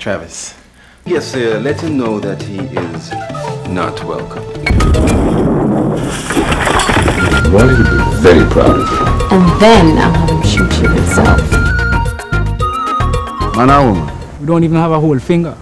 Travis. Yes, sir. Let him know that he is not welcome. Well, he'll be very proud of you. And then I'll have him shoot you himself. Man or woman? We don't even have a whole finger.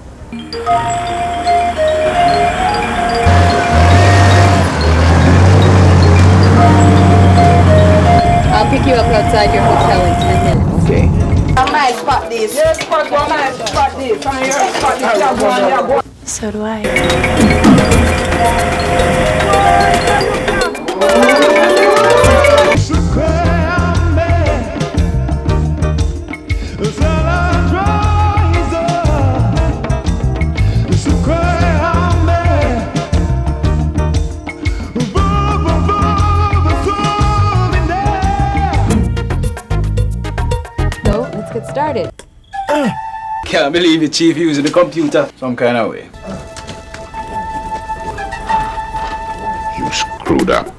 I'll pick you up outside your hotel in 10 minutes. Okay. I might spot this. Yes, spot this. Come here, spot this. So do I. So, let's get started. Can't believe it, Chief, using the computer some kind of way. You screwed up.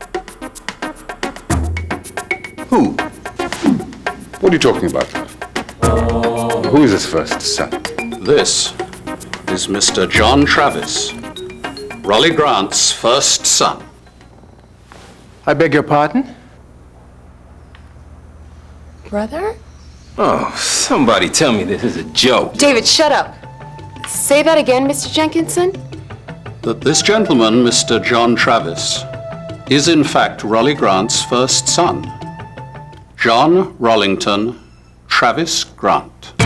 Who? What are you talking about? Who is his first son? This is Mr. John Travis, Raleigh Grant's first son. I beg your pardon? Brother? Oh, somebody tell me this is a joke. David, shut up. Say that again, Mr. Jenkinson. That this gentleman, Mr. John Travis, is in fact Raleigh Grant's first son, John Rollington Travis Grant.